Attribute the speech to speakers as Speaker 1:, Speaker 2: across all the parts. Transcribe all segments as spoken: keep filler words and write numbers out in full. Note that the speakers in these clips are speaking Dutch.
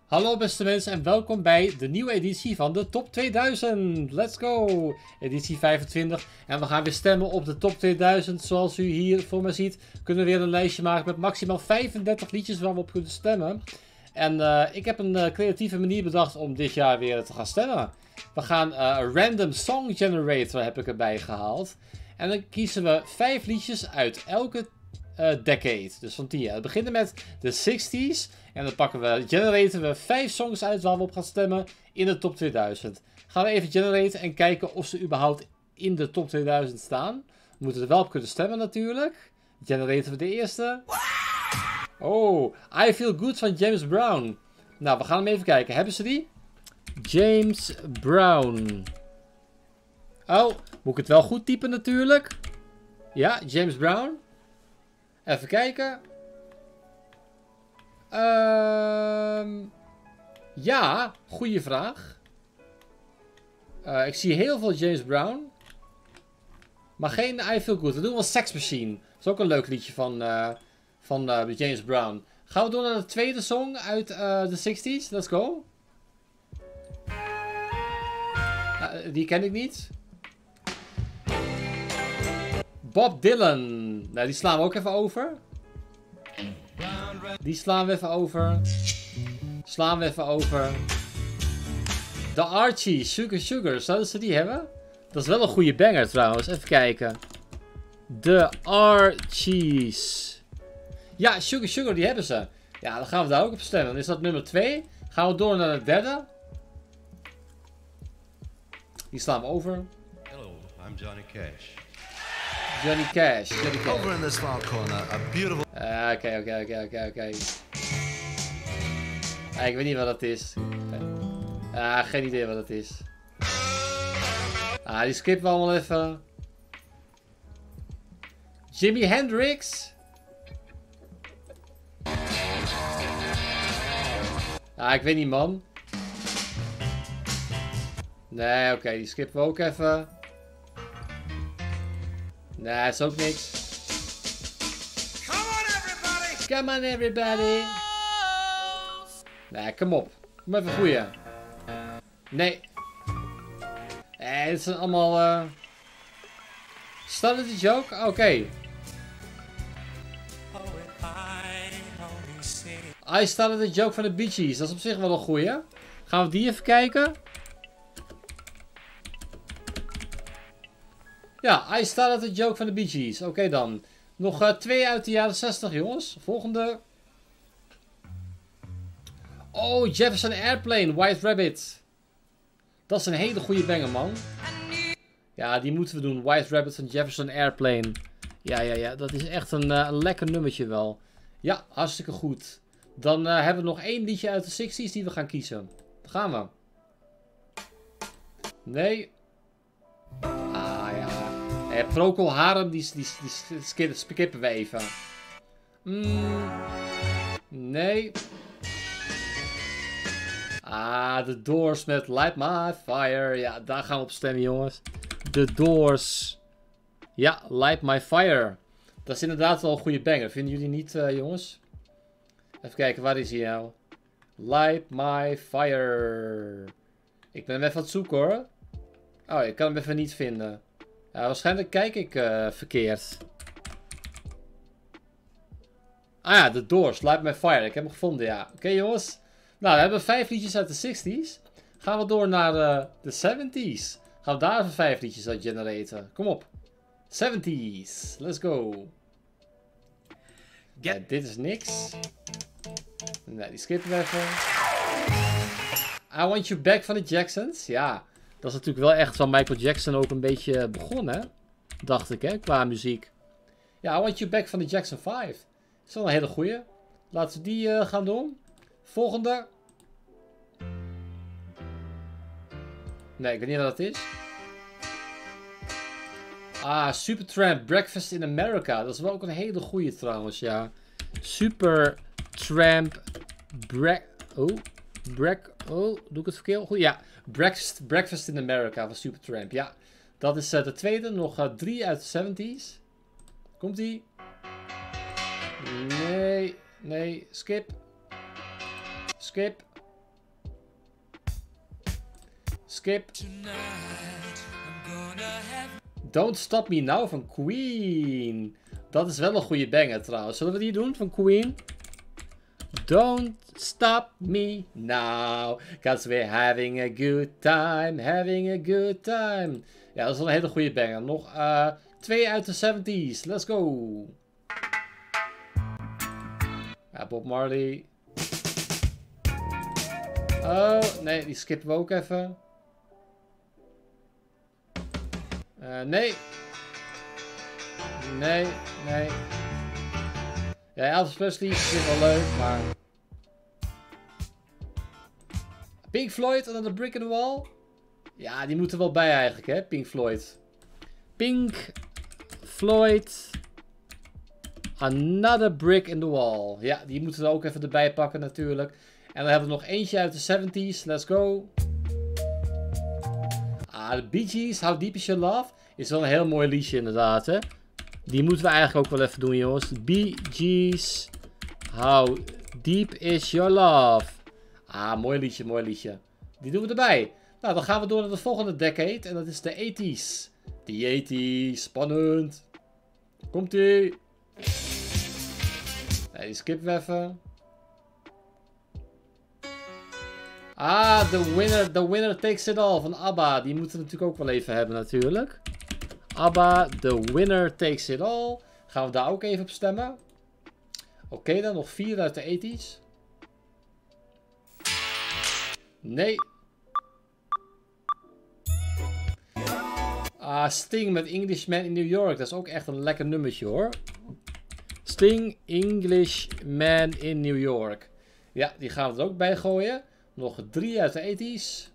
Speaker 1: Hallo beste mensen en welkom bij de nieuwe editie van de Top tweeduizend. Let's go! Editie vijfentwintig. En we gaan weer stemmen op de Top tweeduizend. Zoals u hier voor me ziet, kunnen we weer een lijstje maken met maximaal vijfendertig liedjes waar we op kunnen stemmen. En uh, ik heb een uh, creatieve manier bedacht om dit jaar weer te gaan stemmen. We gaan uh, een random song generator heb ik erbij gehaald. En dan kiezen we vijf liedjes uit elke uh, decade. Dus van tien jaar. We beginnen met de zestig's. En dan pakken we, generaten we vijf songs uit waar we op gaan stemmen in de top tweeduizend. Gaan we even generaten en kijken of ze überhaupt in de top tweeduizend staan. We moeten er wel op kunnen stemmen natuurlijk. Generaten we de eerste. Oh, I Feel Good van James Brown. Nou, we gaan hem even kijken. Hebben ze die? James Brown. Oh, moet ik het wel goed typen natuurlijk? Ja, James Brown. Even kijken. Ehm... Uh, ja, goede vraag. Uh, ik zie heel veel James Brown. Maar geen I Feel Good. We doen wel Sex Machine. Dat is ook een leuk liedje van, uh, van uh, James Brown. Gaan we door naar de tweede song uit uh, de zestig's. Let's go. Uh, die ken ik niet. Bob Dylan. Nou, die slaan we ook even over. Die slaan we even over. Slaan we even over. De Archies, Sugar Sugar. Zouden ze die hebben? Dat is wel een goede banger trouwens. Even kijken. De Archies. Ja, Sugar Sugar, die hebben ze. Ja, dan gaan we daar ook op stemmen. Dan is dat nummer twee. Gaan we door naar de derde. Die slaan we over.
Speaker 2: Hello, I'm Johnny Cash.
Speaker 1: Johnny Cash. Johnny Cash.
Speaker 2: Over in this far corner, a beautiful...
Speaker 1: Oké, oké, oké, oké, oké. Ik weet niet wat dat is. Ah, geen idee wat dat is. Ah, die skippen we allemaal even. Jimi Hendrix. Ah, ik weet niet, man. Nee, oké, okay, die skippen we ook even. Nee, is ook niks. Come on, everybody! Come on, everybody! Nee, kom op. Kom even goeie. Nee. Nee, dit zijn allemaal... Uh... Started the joke? Oké. Okay. I started the joke van de Bee Gees. Dat is op zich wel een goeie. Gaan we die even kijken? Ja, I started the joke van de Bee Gees. Oké okay, dan. Nog uh, twee uit de jaren zestig, jongens. Volgende. Oh, Jefferson Airplane, White Rabbit. Dat is een hele goede banger, man. Ja, die moeten we doen. White Rabbit van Jefferson Airplane. Ja, ja, ja. Dat is echt een, uh, een lekker nummertje wel. Ja, hartstikke goed. Dan uh, hebben we nog één liedje uit de zestig's die we gaan kiezen. Daar gaan we. Nee. Ah, ja. Eh, Procol Harum, die, die, die, die skippen we even. Mm, nee. Ah, The Doors met Light My Fire. Ja, daar gaan we op stemmen, jongens. The Doors. Ja, Light My Fire. Dat is inderdaad wel een goede banger. Vinden jullie niet, uh, jongens? Even kijken, waar is hij nou? Light My Fire. Ik ben hem even aan het zoeken, hoor. Oh, ik kan hem even niet vinden. Ja, waarschijnlijk kijk ik uh, verkeerd. Ah ja, The Doors, Light My Fire. Ik heb hem gevonden, ja. Oké, okay, jongens. Nou, we hebben vijf liedjes uit de zestig's. Gaan we door naar uh, de zeventig's. Gaan we daar even vijf liedjes uit generaten. Kom op. zeventig's. Let's go. Ja, dit is niks. Nee, die skippen we even. I Want You Back van de Jacksons. Ja, dat is natuurlijk wel echt van Michael Jackson ook een beetje begonnen, hè? Dacht ik, hè? Qua muziek. Ja, I Want You Back van de Jackson vijf. Dat is wel een hele goeie. Laten we die uh, gaan doen. Volgende. Nee, ik weet niet wat dat is. Ah, Supertramp, Breakfast in America. Dat is wel ook een hele goeie trouwens, ja. Supertramp, Break... Oh, Break... Oh, doe ik het verkeerd? Goed, ja. Breakfast, Breakfast in America van Supertramp, ja. Dat is uh, de tweede. Nog uh, drie uit de zeventig's. Komt-ie? Nee, nee, skip. Skip. Skip. Don't Stop Me Now van Queen. Dat is wel een goede banger trouwens. Zullen we die doen van Queen? Don't stop me now. Cause we're having a good time. Having a good time. Ja, dat is wel een hele goede banger. Nog uh, twee uit de zeventies. Let's go. Ja, Bob Marley. Oh, nee, die skippen we ook even. Uh, nee. Nee, nee. Ja, Elvis Presley is wel leuk, maar... Pink Floyd, Another Brick in the Wall? Ja, die moeten er wel bij eigenlijk, hè, Pink Floyd. Pink Floyd, Another Brick in the Wall. Ja, die moeten we ook even erbij pakken natuurlijk. En dan hebben we nog eentje uit de zeventies. Let's go. Ah, de Bee Gees, How Deep Is Your Love? Is wel een heel mooi liedje inderdaad, hè. Die moeten we eigenlijk ook wel even doen, jongens. Bee Gees, How Deep Is Your Love? Ah, mooi liedje, mooi liedje. Die doen we erbij. Nou, dan gaan we door naar de volgende decade. En dat is de eighties. De eighties, spannend. Komt-ie. Nee, die skippen we even. Ah, the winner, the winner takes it all van ABBA. Die moeten we natuurlijk ook wel even hebben natuurlijk. ABBA, the winner takes it all. Gaan we daar ook even op stemmen. Oké, okay, dan nog vier uit de eighties. Nee. Ah, Sting met Englishman in New York. Dat is ook echt een lekker nummertje hoor. Sting, Englishman in New York. Ja, die gaan we er ook bij gooien. Nog drie uit de eighties.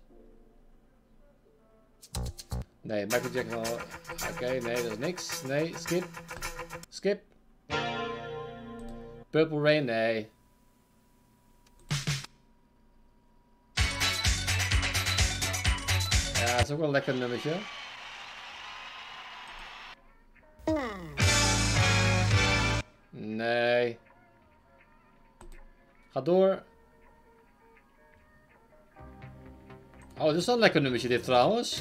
Speaker 1: Nee, Michael Jackson. Oké, okay, nee, dat is niks. Nee, skip. Skip. Purple Rain, nee. Ja, dat is ook wel een lekker nummertje. Nee. Ga door. Oh, dit is wel een lekker nummertje dit trouwens.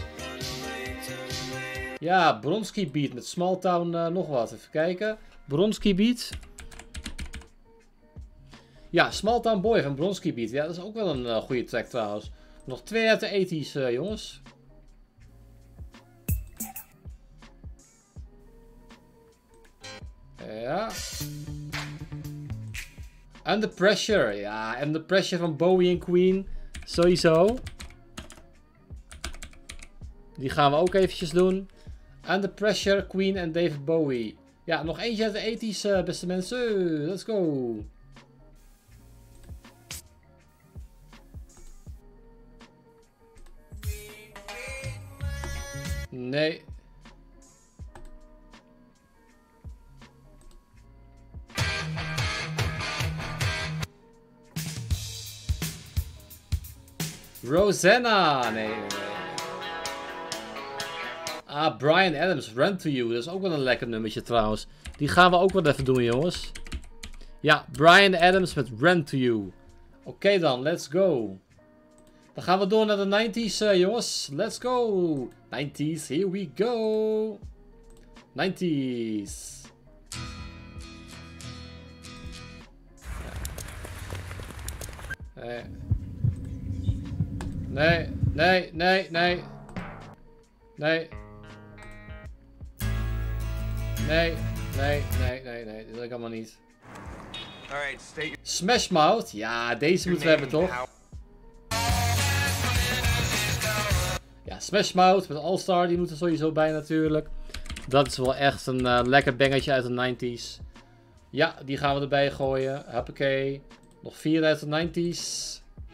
Speaker 1: Ja, Bronski Beat met Small Town uh, nog wat. Even kijken. Bronski Beat. Ja, Small Town Boy van Bronski Beat. Ja, dat is ook wel een uh, goede track trouwens. Nog twee uit de eighties, uh, jongens. Ja. Under Pressure. Ja, Under Pressure van Bowie en Queen. Sowieso. Die gaan we ook eventjes doen. Under Pressure, Queen en David Bowie. Ja, nog eentje uit de eighties, uh, beste mensen. Let's go. Nee. Rosanna. Nee, nee, nee. Ah, Bryan Adams, Run To You. Dat is ook wel een lekker nummertje trouwens. Die gaan we ook wel even doen, jongens. Ja, Bryan Adams met Run To You. Oké okay dan, let's go. Dan gaan we door naar de nineties, uh, jongens. Let's go. nineties, here we go. nineties. Nee. Nee, nee, nee, nee. Nee. Nee, nee, nee, nee, nee. Dat wil ik allemaal niet. Smash Mouth. Ja, deze moeten we hebben toch? Ja, Smash Mouth met All Star. Die moet er sowieso bij natuurlijk. Dat is wel echt een uh, lekker bangetje uit de nineties. Ja, die gaan we erbij gooien. Hoppakee. Nog vier uit de nineties.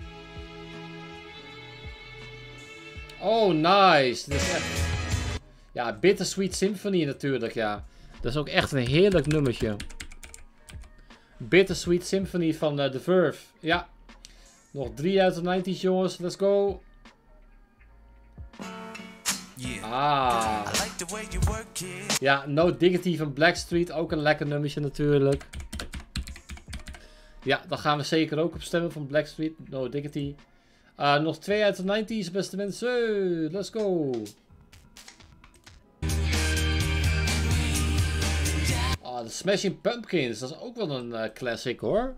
Speaker 1: Oh, nice. Dit is echt... Ja, Bittersweet Symphony natuurlijk, ja. Dat is ook echt een heerlijk nummertje. Bittersweet Symphony van uh, The Verve. Ja. Nog drie uit de nineties, jongens. Let's go. Ah. Ja, No Diggity van Blackstreet. Ook een lekker nummertje natuurlijk. Ja, daar gaan we zeker ook op stemmen van Blackstreet. No Diggity. Uh, nog twee uit de nineties, beste mensen. Let's go. Oh, de Smashing Pumpkins. Dat is ook wel een uh, classic hoor.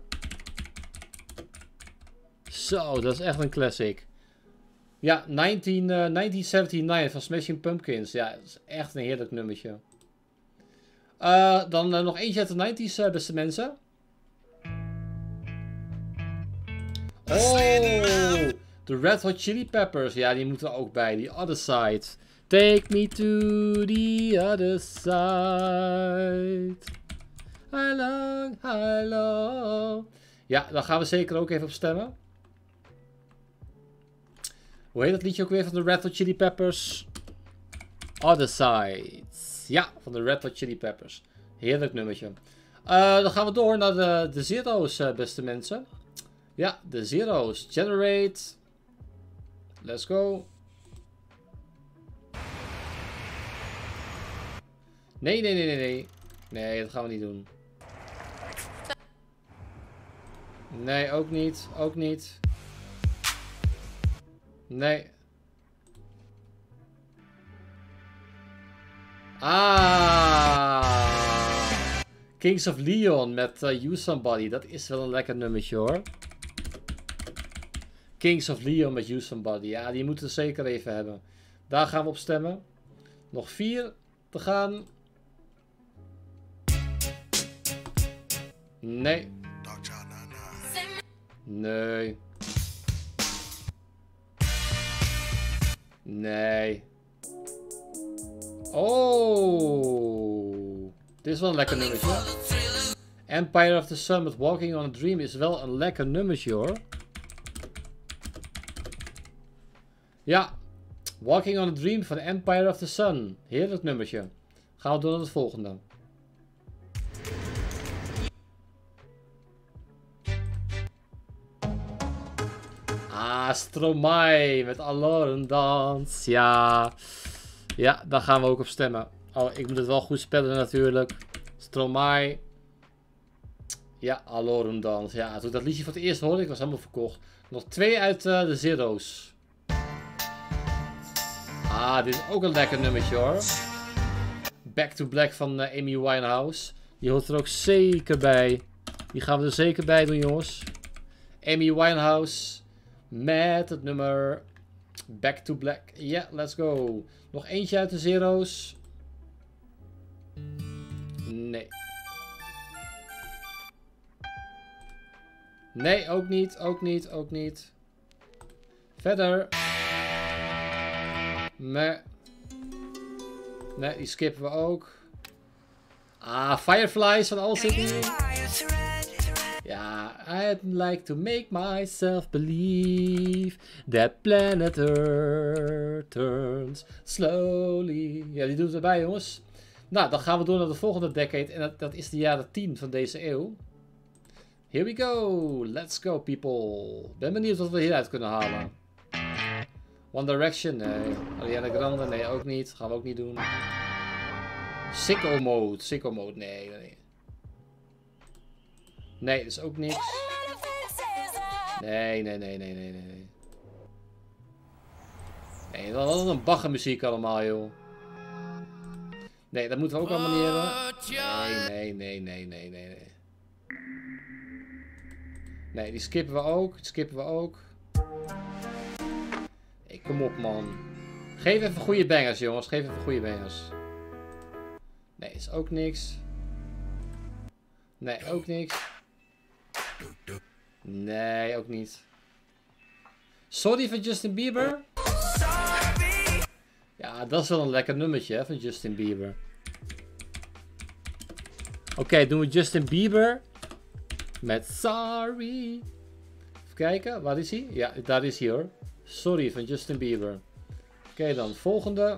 Speaker 1: Zo, dat is echt een classic. Ja, negentien, uh, negentien zevenennegentig van Smashing Pumpkins. Ja, dat is echt een heerlijk nummertje. Uh, dan uh, nog eentje uit de nineties, uh, beste mensen. Oh, de Red Hot Chili Peppers. Ja, die moeten er ook bij. The Other Side. Take me to the other side. How long, how long. Ja, daar gaan we zeker ook even op stemmen. Hoe heet dat liedje ook weer van de Red Hot Chili Peppers? Other Side. Ja, van de Red Hot Chili Peppers. Heerlijk nummertje. Uh, dan gaan we door naar de, de Zero's, uh, beste mensen. Ja, de Zero's. Generate. Let's go. Nee, nee, nee, nee, nee. Nee, dat gaan we niet doen. Nee, ook niet. Ook niet. Nee. Ah. Kings of Leon met uh, You Somebody. Dat is wel een lekker nummertje hoor. Kings of Leon met You Somebody. Ja, die moeten we zeker even hebben. Daar gaan we op stemmen. Nog vier te gaan. Nee. Nee. Nee. Oh. Dit is wel een lekker nummertje. Empire of the Sun met Walking on a Dream is wel een lekker nummertje hoor. Ja. Walking on a Dream van Empire of the Sun. Heerlijk nummertje. Gaan we door naar het volgende. Ah, Stromae met Alorum Dans. Ja. Ja, daar gaan we ook op stemmen. Oh, ik moet het wel goed spellen natuurlijk. Stromae. Ja, Alorum Dans. Ja, toen dat liedje voor het eerst hoorde, ik was helemaal verkocht. Nog twee uit uh, de Zero's. Ah, dit is ook een lekker nummertje hoor. Back to Black van uh, Amy Winehouse. Die hoort er ook zeker bij. Die gaan we er zeker bij doen, jongens. Amy Winehouse. Met het nummer Back to Black. Ja, yeah, let's go. Nog eentje uit de Zero's. Nee. Nee, ook niet. Ook niet. Ook niet. Verder. Nee. Nee, die skippen we ook. Ah, Fireflies van All City. Ja, I'd like to make myself believe that planet Earth turns slowly. Ja, die doet het erbij, jongens. Nou, dan gaan we door naar de volgende decade. En dat, dat is de jaren tien van deze eeuw. Here we go. Let's go, people. Ben benieuwd wat we hieruit kunnen halen. One Direction, nee. Ariana Grande, nee, ook niet. Gaan we ook niet doen. Sicko Mode. Sicko Mode, nee, nee. Nee, dat is ook niks. Nee, nee, nee, nee, nee, nee. Nee, dat is een baggermuziek allemaal, joh. Nee, dat moeten we ook allemaal niet hebben. Nee, nee, nee, nee, nee, nee. Nee, die skippen we ook. Die skippen we ook. Hey, kom op, man. Geef even goede bangers, jongens. Geef even goede bangers. Nee, is ook niks. Nee, ook niks. Nee, ook niet. Sorry van Justin Bieber. Ja, dat is wel een lekker nummertje hè, van Justin Bieber. Oké, okay, doen we Justin Bieber. Met Sorry. Even kijken, waar is hij? Ja, daar is hij hoor. Sorry van Justin Bieber. Oké, okay, dan volgende.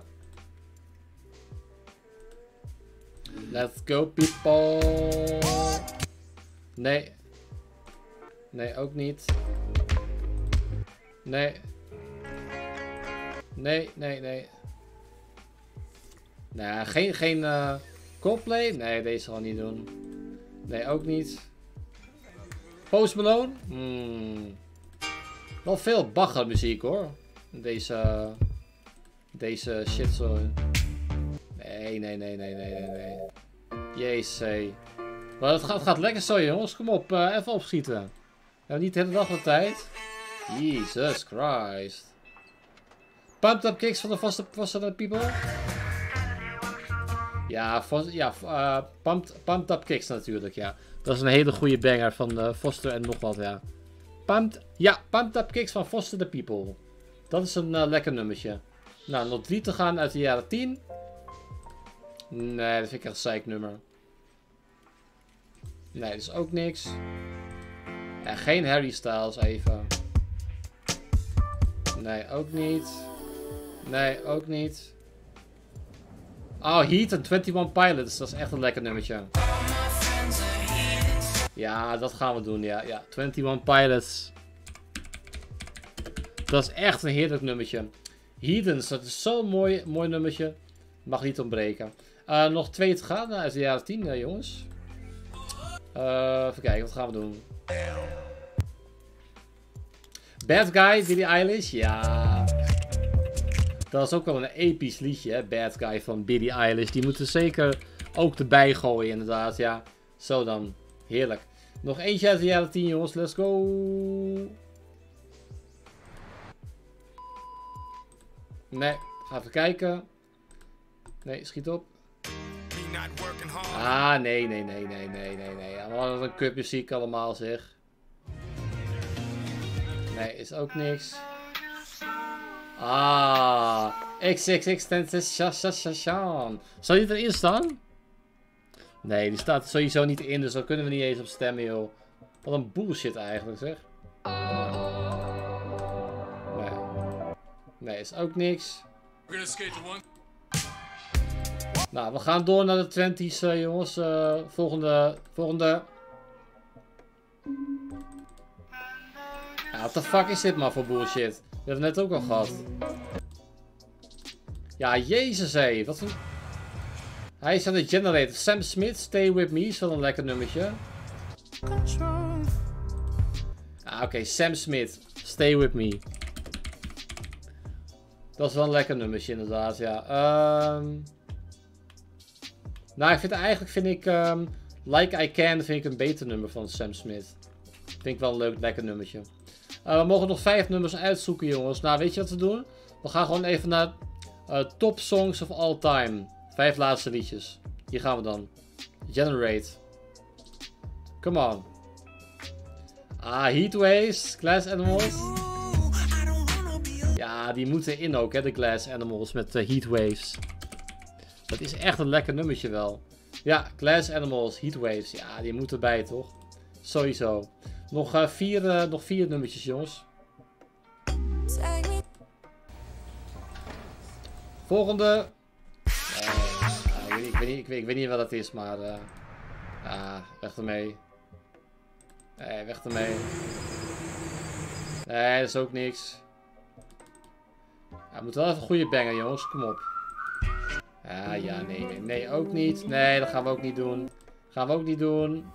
Speaker 1: Let's go people. Nee. Nee, ook niet. Nee. Nee, nee, nee. Nee, geen, geen uh, Coldplay. Nee, deze gaan we niet doen. Nee, ook niet. Post Malone. Hmm. Wel veel baggermuziek hoor. Deze... Deze shit zo. Nee, nee, nee, nee, nee, nee, nee. Jezus. Maar het gaat, het gaat lekker zo jongens. Kom op, uh, even opschieten. We hebben niet de hele dag de tijd. Jesus Christ. Pumped Up Kicks van de Foster, Foster People. Ja, Fos, ja uh, pumped, pumped Up Kicks natuurlijk, ja. Dat is een hele goede banger van uh, Foster en nog wat, ja. Pumped, ja, Pumped Up Kicks van Foster the People. Dat is een uh, lekker nummertje. Nou, nog drie te gaan uit de jaren tien. Nee, dat vind ik echt een zeiknummer. Nee, dat is ook niks. En geen Harry Styles even. Nee, ook niet. Nee, ook niet. Oh, Heat en twenty-one Pilots. Dat is echt een lekker nummertje. Ja, dat gaan we doen. Ja, ja. twenty-one Pilots. Dat is echt een heerlijk nummertje. Heathens, dat is zo'n mooi, mooi nummertje. Mag niet ontbreken. Uh, nog twee te gaan uit de jaren tien, uh, jongens. Uh, even kijken, wat gaan we doen? Bad Guy, Billie Eilish. Ja. Dat is ook wel een episch liedje, hè? Bad Guy van Billie Eilish. Die moeten zeker ook erbij gooien, inderdaad. Ja, zo dan. Heerlijk. Nog eentje uit de jaren tien, jongens. Let's go. Nee, ga even kijken. Nee, schiet op. Ah, nee, nee, nee, nee, nee, nee, nee. Allemaal een kutmuziek allemaal, zeg. Nee, is ook niks. Ah, X X X Tentacion. Zal die erin staan? Nee, die staat er sowieso niet in, dus daar kunnen we niet eens op stemmen, joh. Wat een bullshit eigenlijk, zeg. Nee. Nee, is ook niks. Nou, we gaan door naar de twinti's, uh, jongens. Uh, volgende, volgende. Ja, what the fuck is dit maar voor bullshit? We hebben het net ook al gehad. Ja, jezus hé. Wat een... Hij is aan de generator. Sam Smith, Stay With Me. Is wel een lekker nummertje. Ah, oké. Okay. Sam Smith, Stay With Me. Dat is wel een lekker nummertje inderdaad, ja. Um... Nou, ik vind eigenlijk vind ik um, Like I Can vind ik een beter nummer van Sam Smith. Vind ik wel een leuk, lekker nummertje. Uh, we mogen nog vijf nummers uitzoeken, jongens. Nou, weet je wat we doen? We gaan gewoon even naar uh, Top Songs of All Time. Vijf laatste liedjes. Hier gaan we dan. Generate. Come on. Ah, Heatwaves. Glass Animals. Ja, die moeten in ook, hè, de Glass Animals met uh, Heatwaves. Dat is echt een lekker nummertje wel. Ja, Glass Animals, Heatwaves. Ja, die moeten erbij, toch? Sowieso. Nog, uh, vier, uh, nog vier nummertjes, jongens. Volgende. Uh, uh, ik, weet niet, ik, weet niet, ik, weet, ik weet niet wat dat is, maar... Uh, ah, weg ermee. Nee, weg ermee. Nee, dat is ook niks. Ja, we moeten wel even een goede banger, jongens. Kom op. Ja, ja, nee, nee, nee, ook niet. Nee, dat gaan we ook niet doen. Gaan we ook niet doen.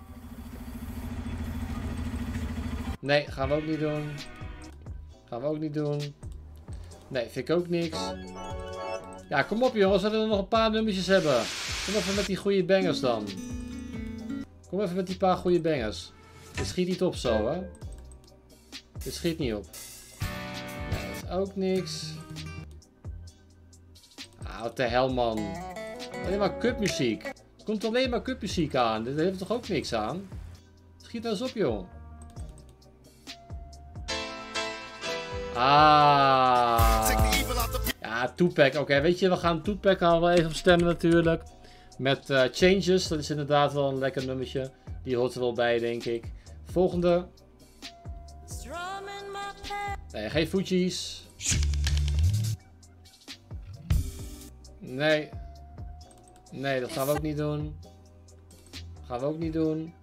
Speaker 1: Nee, gaan we ook niet doen. Gaan we ook niet doen. Nee, vind ik ook niks. Ja, kom op jongens, we willen nog een paar nummertjes hebben. Kom even met die goede bangers dan. Kom even met die paar goede bangers. Dit schiet niet op zo, hè. Dit schiet niet op. Nee, dat is ook niks. Ah, wat de hel, man. Alleen maar kutmuziek. Er komt alleen maar kutmuziek aan. Dit heeft toch ook niks aan? Schiet nou eens op, joh. Ah. Ja, Tupac. Oké, okay, weet je, we gaan Tupac al wel even op stemmen natuurlijk. Met uh, Changes. Dat is inderdaad wel een lekker nummertje. Die hoort er wel bij, denk ik. Volgende. Nee, geen Fugees. Nee. Nee, dat gaan we ook niet doen. Dat gaan we ook niet doen.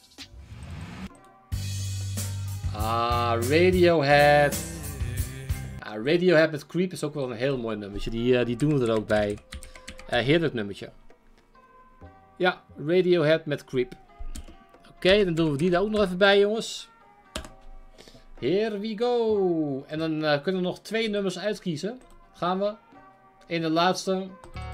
Speaker 1: Ah, Radiohead. Ah, Radiohead met Creep is ook wel een heel mooi nummertje. Die, uh, die doen we er ook bij. Uh, heerlijk nummertje. Ja, Radiohead met Creep. Oké, okay, dan doen we die er ook nog even bij, jongens. Here we go. En dan uh, kunnen we nog twee nummers uitkiezen. Gaan we. In de laatste.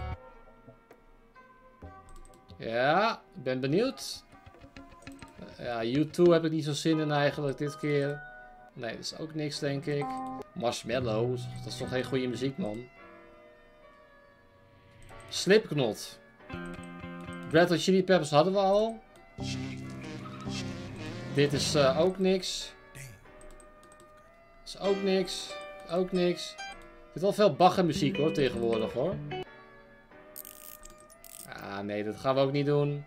Speaker 1: Ja, ik ben benieuwd. Ja, U twee heb ik niet zo zin in eigenlijk dit keer. Nee, dat is ook niks denk ik. Marshmallow, dat is toch geen goede muziek man. Slipknot. Red Hot Chili Peppers hadden we al. Dit is uh, ook niks. Is ook niks. Ook niks. Er zit wel veel baggermuziek hoor tegenwoordig hoor. Ah nee, dat gaan we ook niet doen.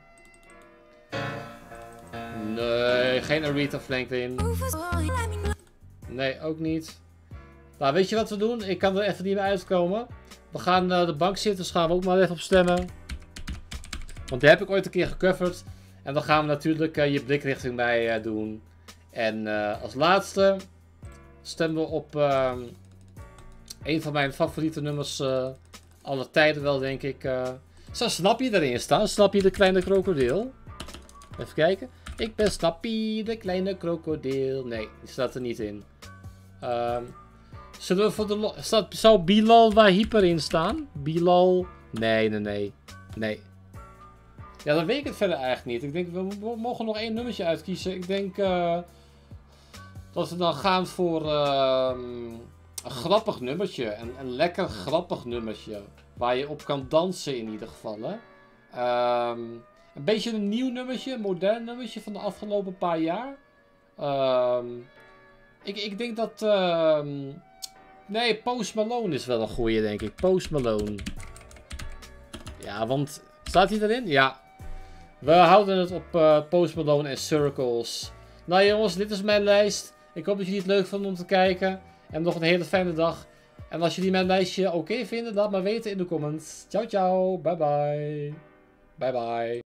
Speaker 1: Nee, geen Aretha Franklin. Nee, ook niet. Nou, weet je wat we doen? Ik kan er even niet meer uitkomen. We gaan uh, de bankzitters gaan we ook maar even op stemmen. Want die heb ik ooit een keer gecoverd. En dan gaan we natuurlijk uh, je blikrichting bij uh, doen. En uh, als laatste stemmen we op uh, een van mijn favoriete nummers uh, aller tijden wel, denk ik. Uh, Zou Snappy erin staan? Snappy de kleine krokodil? Even kijken. Ik ben Snappy de kleine krokodil. Nee, die staat er niet in. Um, zullen we voor de... Staat, zou Bilal Wahib erin staan? Bilal... Nee, nee, nee. Nee. Ja, dan weet ik het verder eigenlijk niet. Ik denk, we mogen nog één nummertje uitkiezen. Ik denk uh, dat we dan gaan voor uh, een grappig nummertje. Een, een lekker grappig nummertje. Waar je op kan dansen in ieder geval. Hè? Um, een beetje een nieuw nummertje. Een modern nummertje van de afgelopen paar jaar. Um, ik, ik denk dat... Uh, nee, Post Malone is wel een goeie, denk ik. Post Malone. Ja, want... Staat hij erin? Ja. We houden het op uh, Post Malone en Circles. Nou jongens, dit is mijn lijst. Ik hoop dat jullie het leuk vonden om te kijken. En nog een hele fijne dag. En als jullie mijn lijstje oké vinden, laat maar weten in de comments. Ciao, ciao. Bye, bye. Bye, bye.